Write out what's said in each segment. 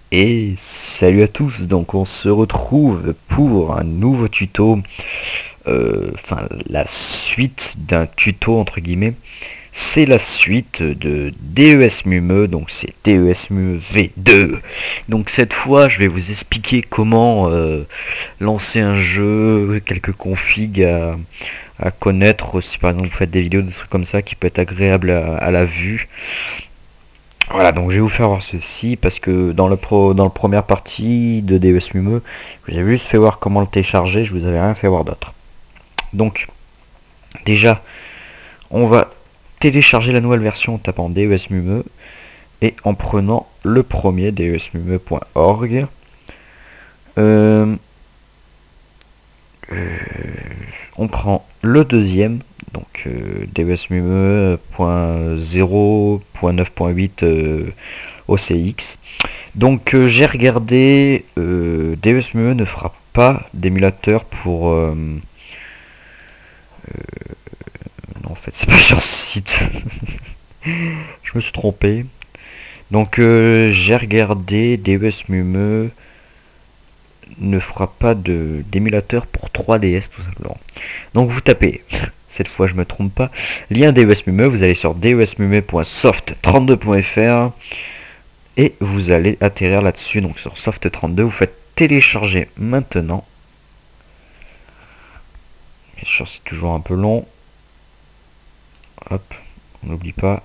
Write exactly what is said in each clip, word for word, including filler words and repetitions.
Et salut à tous, donc on se retrouve pour un nouveau tuto, euh, enfin la suite d'un tuto entre guillemets, c'est la suite de DESMUME, donc c'est DESMUME V deux. Donc cette fois je vais vous expliquer comment euh, lancer un jeu, quelques configs à, à connaître, si par exemple vous faites des vidéos, des trucs comme ça qui peut être agréable à, à la vue. Voilà, donc je vais vous faire voir ceci parce que dans le pro, dans la première partie de DESMUME, je vous avais juste fait voir comment le télécharger, je vous avais rien fait voir d'autre. Donc, déjà, on va télécharger la nouvelle version en tapant DESMUME et en prenant le premier, desmume point org. Euh, euh, on prend le deuxième, donc euh, desmume point zéro point neuf point huit euh, O C X. Donc euh, j'ai regardé, euh, DESMUME ne fera pas d'émulateur pour... euh, non, en fait, c'est pas sur ce site. Je me suis trompé. Donc euh, j'ai regardé, DESMUME ne fera pas de d'émulateur pour trois D S tout simplement. Donc vous tapez, cette fois je me trompe pas, lien DESMUME, vous allez sur desmume point soft trente-deux point fr et vous allez atterrir là-dessus, donc sur soft trente-deux, vous faites télécharger maintenant. Bien sûr c'est toujours un peu long. Hop, on n'oublie pas.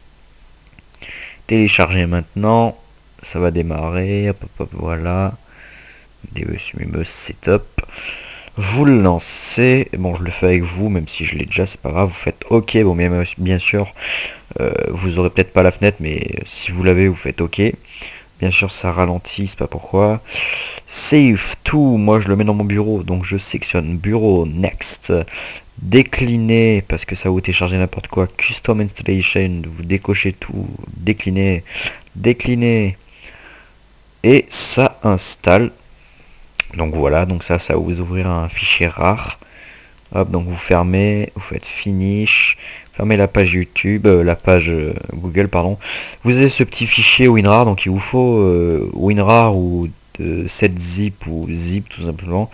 Télécharger maintenant, ça va démarrer, hop, hop, hop, voilà. DESMUME setup. Vous le lancez, bon je le fais avec vous, même si je l'ai déjà, c'est pas grave, vous faites OK, bon bien, bien sûr, euh, vous aurez peut-être pas la fenêtre, mais si vous l'avez, vous faites OK. Bien sûr ça ralentit, c'est pas pourquoi. Save to, moi je le mets dans mon bureau, donc je sélectionne bureau, next. Décliner, parce que ça vous télécharger n'importe quoi, custom installation, vous décochez tout, décliner, décliner, et ça installe. Donc voilà, donc ça, ça va vous ouvrir un fichier rare. Hop, donc vous fermez, vous faites finish, fermez la page YouTube, euh, la page euh, Google, pardon. Vous avez ce petit fichier WinRAR, donc il vous faut euh, WinRAR ou de sept zip ou zip tout simplement.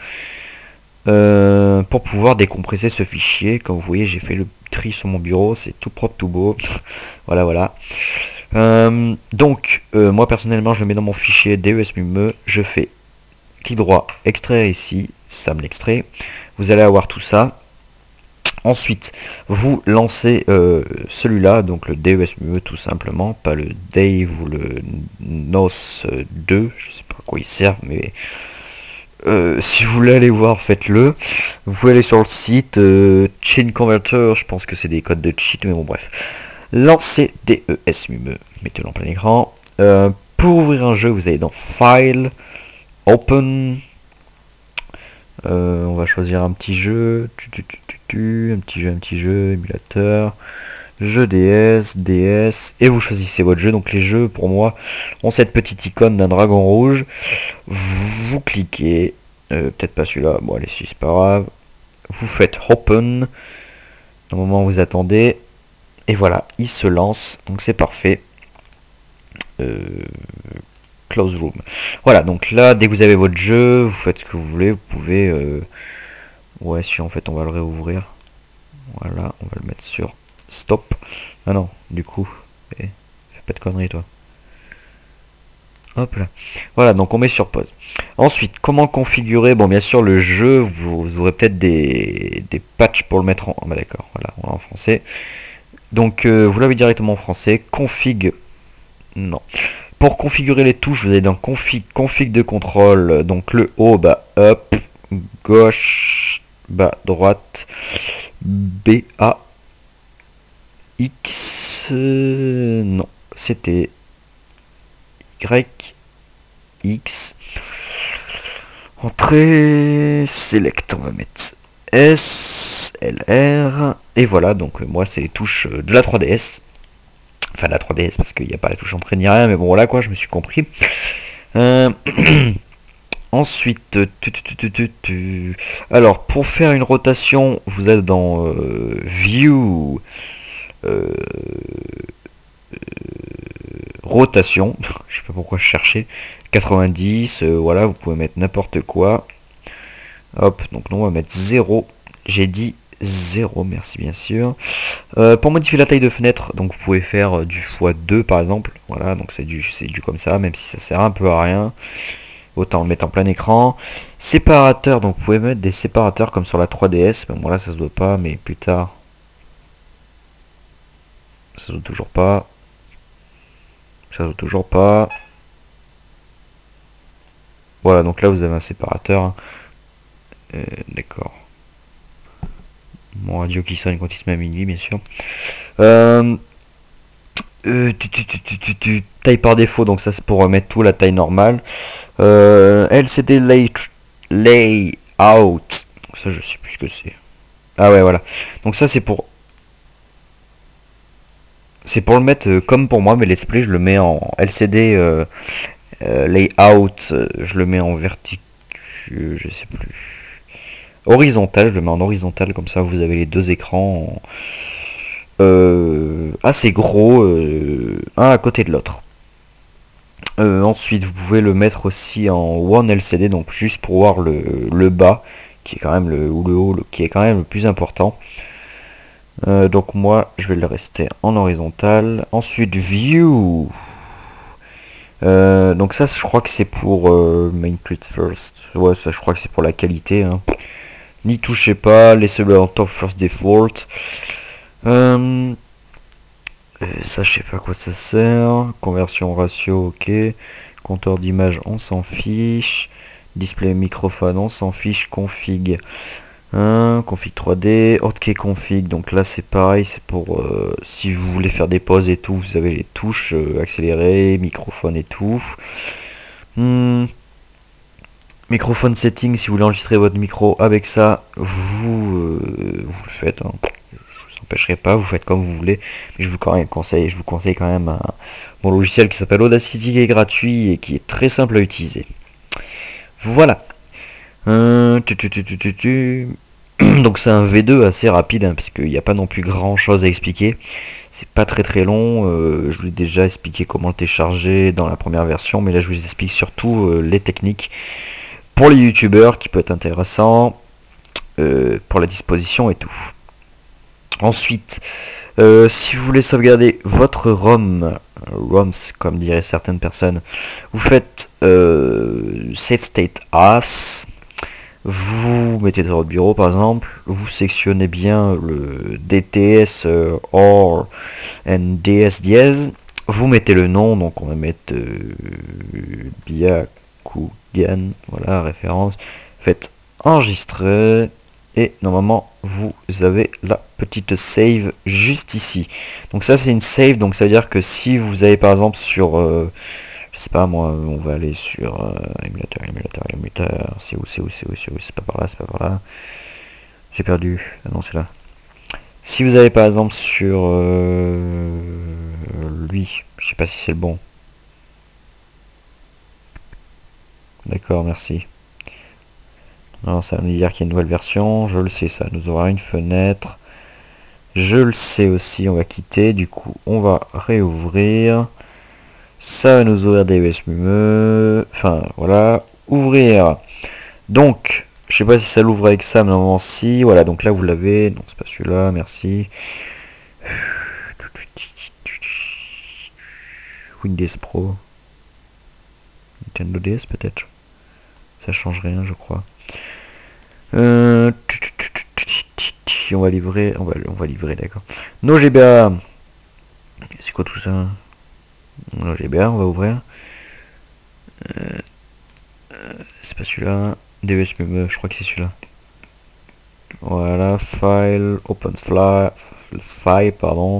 Euh, pour pouvoir décompresser ce fichier. Comme vous voyez, j'ai fait le tri sur mon bureau, c'est tout propre, tout beau. Voilà, voilà. Euh, donc, euh, moi personnellement, je le mets dans mon fichier DESMUME, je fais clic droit, extraire ici, ça me l'extrait. Vous allez avoir tout ça. Ensuite, vous lancez euh, celui-là, donc le DESMUME tout simplement, pas le Dave ou le Nos deux, je sais pas à quoi ils servent, mais Euh, si vous voulez aller voir, faites-le. Vous pouvez aller sur le site euh, Chain Converter, je pense que c'est des codes de cheat, mais bon bref. Lancez DESMUME, mettez-le en plein écran. Euh, pour ouvrir un jeu, vous allez dans File, Open. Euh, on va choisir un petit jeu, tu, tu, tu, tu, tu, un petit jeu, un petit jeu, émulateur. Jeu D S, D S, et vous choisissez votre jeu. Donc les jeux, pour moi, ont cette petite icône d'un dragon rouge. Vous cliquez, euh, peut-être pas celui-là, bon allez, si c'est pas grave. Vous faites Open, au moment où vous attendez, et voilà, il se lance, donc c'est parfait. Euh, close Room. Voilà, donc là, dès que vous avez votre jeu, vous faites ce que vous voulez, vous pouvez... Euh, ouais, si en fait on va le réouvrir. Voilà, on va le mettre sur Stop. Ah non, du coup, eh, fais pas de conneries toi. Hop là. Voilà, donc on met sur pause. Ensuite, comment configurer? Bon, bien sûr, le jeu, vous, vous aurez peut-être des, des patchs pour le mettre en... Ah bah d'accord, voilà, on l'a en français. Donc, euh, vous l'avez directement en français. Config... Non. Pour configurer les touches, vous allez dans config, config de contrôle. Donc, le haut, bah, up, gauche, bas, droite, B, A, X... Euh, non, c'était Y, X... Entrée, select, on va mettre S, L, R, et voilà, donc euh, moi c'est les touches euh, de la trois D S, enfin de la trois D S parce qu'il n'y a pas la touche entrée ni rien, mais bon voilà quoi, je me suis compris. Euh, ensuite, tu, tu, tu, tu, tu, alors pour faire une rotation, vous êtes dans euh, View, euh, rotation, je sais pas pourquoi je cherchais, quatre-vingt-dix, euh, voilà, vous pouvez mettre n'importe quoi. Hop, donc nous on va mettre zéro. J'ai dit zéro, merci bien sûr. Euh, pour modifier la taille de fenêtre, donc vous pouvez faire euh, du fois deux par exemple. Voilà, donc c'est du, c'est du comme ça, même si ça sert un peu à rien. Autant le mettre en plein écran. Séparateur, donc vous pouvez mettre des séparateurs comme sur la trois D S. Bon, là ça se doit pas, mais plus tard. Ça se doit toujours pas. Ça se doit toujours pas. Voilà, donc là vous avez un séparateur. Euh, D'accord. Mon radio qui sonne quand il se met à minuit, bien sûr. Euh, euh, tu, tu, tu, tu, tu, tu, taille par défaut, donc ça c'est pour remettre tout la taille normale. Euh, L C D lay, Layout. Ça je sais plus ce que c'est. Ah ouais, voilà. Donc ça c'est pour... C'est pour le mettre euh, comme pour moi, mais let's play je le mets en L C D euh, euh, Layout. euh, je le mets en vertic... euh, je sais plus. Horizontal, je le mets en horizontal, comme ça vous avez les deux écrans en- euh, assez gros, euh, un à côté de l'autre. Euh, ensuite, vous pouvez le mettre aussi en One L C D, donc juste pour voir le, le bas, qui est quand même le, ou le haut, le- qui est quand même le plus important. Euh, donc moi, je vais le rester en horizontal. Ensuite, View. Euh, donc ça, je crois que c'est pour euh, Main Clip First. Ouais, ça, je crois que c'est pour la qualité. Hein. N'y touchez pas, laissez-le en Top First Default. Euh, euh, ça, je sais pas à quoi ça sert. Conversion ratio, ok. Compteur d'image, on s'en fiche. Display microphone, on s'en fiche. Config. Hein, config trois D. Hotkey config. Donc là, c'est pareil. C'est pour euh, si vous voulez faire des pauses et tout. Vous avez les touches euh, accélérées, microphone et tout. Hmm. Microphone setting. Si vous voulez enregistrer votre micro avec ça, vous, euh, vous le faites. Hein. Empêcherai pas, vous faites comme vous voulez, mais je vous conseille, je vous conseille quand même un mon logiciel qui s'appelle Audacity, qui est gratuit et qui est très simple à utiliser. Voilà. Euh, tu, tu, tu, tu, tu, tu. Donc c'est un V deux assez rapide, hein, parce qu'il n'y a pas non plus grand chose à expliquer. C'est pas très très long. Euh, je vous ai déjà expliqué comment le télécharger dans la première version, mais là je vous explique surtout euh, les techniques pour les youtubeurs qui peut être intéressant euh, pour la disposition et tout. Ensuite, euh, si vous voulez sauvegarder votre ROM, ROMs comme diraient certaines personnes, vous faites euh, Save State As, vous mettez dans votre bureau par exemple, vous sectionnez bien le D T S euh, or and D S dièse, vous mettez le nom, donc on va mettre euh, Byakugan, voilà référence, faites enregistrer. Et normalement vous avez la petite save juste ici. Donc ça c'est une save, donc ça veut dire que si vous avez par exemple sur euh, je sais pas moi, on va aller sur euh, émulateur, émulateur, émulateur, c'est où, c'est où, c'est où, c'est où, c'est pas par là, c'est pas par là. J'ai perdu, ah non c'est là. Si vous avez par exemple sur euh, lui, je sais pas si c'est le bon. D'accord, merci. Non, ça veut dire qu'il y a une nouvelle version, je le sais, ça nous aura une fenêtre. Je le sais aussi, on va quitter, du coup on va réouvrir. Ça va nous ouvrir des U S B, enfin voilà, ouvrir. Donc, je sais pas si ça l'ouvre avec ça, mais normalement si, voilà, donc là vous l'avez, non c'est pas celui-là, merci. Windows Pro. Nintendo D S peut-être. Ça change rien je crois. Euh, on va livrer, on va, on va livrer, d'accord. Nos G B A. C'est quoi tout ça? Nos G B A, on va ouvrir. Euh, euh, c'est pas celui-là. D E S M E, je crois que c'est celui-là. Voilà, file, open fly, file, pardon.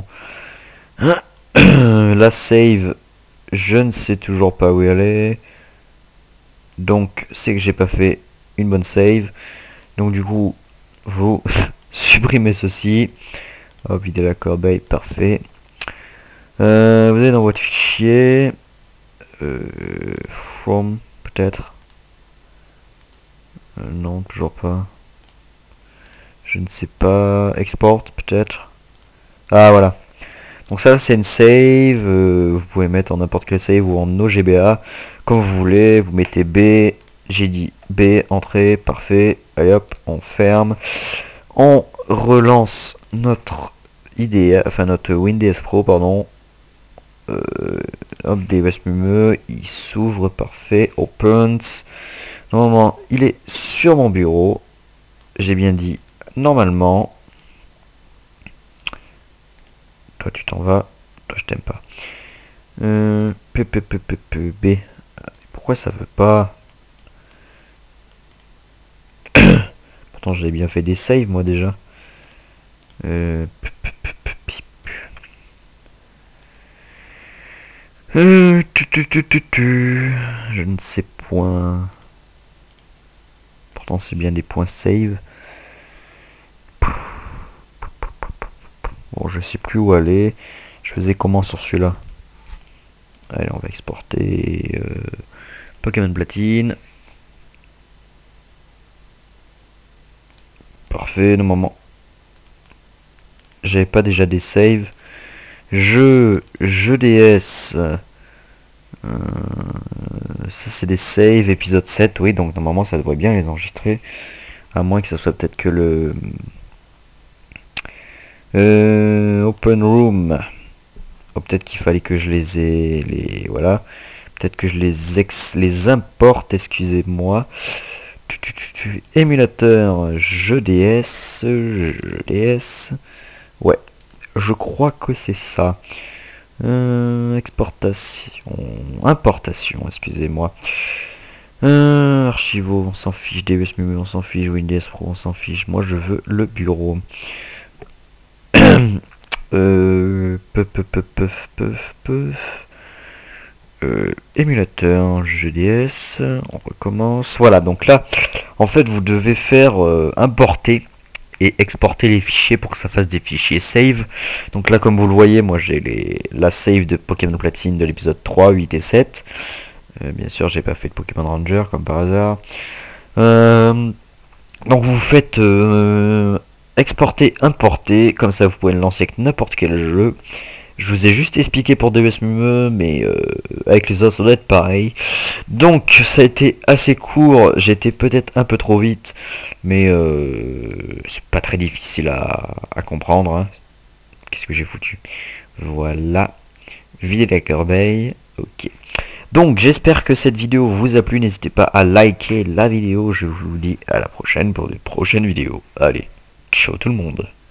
La save, je ne sais toujours pas où elle est. Donc, c'est que j'ai pas fait une bonne save. Donc, du coup, vous supprimez ceci. Hop, vider la corbeille, parfait. Euh, vous allez dans votre fichier. Euh, from, peut-être. Euh, non, toujours pas. Je ne sais pas. Export, peut-être. Ah, voilà. Donc ça, c'est une save. Euh, vous pouvez mettre en n'importe quel save ou en O G B A. comme vous voulez, vous mettez B, j'ai dit B, entrée, parfait, allez hop, on ferme, on relance notre idée, enfin notre Windows Pro, pardon, euh, hop, D V S M M E, il s'ouvre, parfait, opens, normalement, il est sur mon bureau, j'ai bien dit, normalement, toi tu t'en vas, toi je t'aime pas, euh, P, P, P, P, P, B, pourquoi ça veut pas? Pourtant j'avais bien fait des saves moi déjà. Euh, euh, tu, tu, tu, tu, tu. Je ne sais point. Pourtant c'est bien des points save. Bon, je sais plus où aller. Je faisais comment sur celui-là? Allez, on va exporter euh, Pokémon Platine. Parfait, normalement. J'avais pas déjà des saves. Jeu, jeu D S. Euh, ça c'est des saves, épisode sept, oui, donc normalement ça devrait bien les enregistrer. À moins que ce soit peut-être que le... Euh, open Room. Oh, peut-être qu'il fallait que je les ai... Les, voilà. Peut-être que je les, ex, les importe, excusez-moi. Émulateur, jeu D S, jeu D S. Ouais, je crois que c'est ça. Euh, exportation, importation, excusez-moi. Euh, Archivo, on s'en fiche. D V S M M E, on s'en fiche. Windows Pro, on s'en fiche. Moi, je veux le bureau. euh, peuf, peuf, peuf, peuf, peuf, peuf. Euh, émulateur, G D S, on recommence. Voilà, donc là, en fait, vous devez faire euh, importer et exporter les fichiers pour que ça fasse des fichiers save. Donc là, comme vous le voyez, moi j'ai les la save de Pokémon Platine de l'épisode trois, huit et sept. Euh, bien sûr, j'ai pas fait de Pokémon Ranger comme par hasard. Euh, donc vous faites euh, exporter, importer, comme ça vous pouvez le lancer avec n'importe quel jeu. Je vous ai juste expliqué pour D V S M M E, mais euh, avec les autres ça doit être pareil. Donc ça a été assez court, j'étais peut-être un peu trop vite, mais euh, c'est pas très difficile à, à comprendre. Hein. Qu'est-ce que j'ai foutu? Voilà, vider la corbeille, ok. Donc j'espère que cette vidéo vous a plu, n'hésitez pas à liker la vidéo, je vous dis à la prochaine pour de prochaines vidéos. Allez, ciao tout le monde.